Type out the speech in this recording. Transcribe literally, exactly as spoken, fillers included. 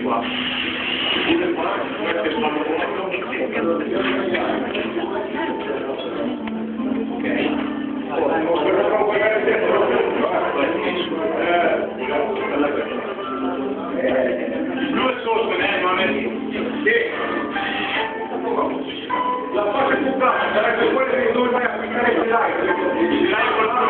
qua. Pure qua, queste sono lui è sotto, eh, non è sì. La faccia più brava sarebbe quella che dove vai a piccare il live, il live con la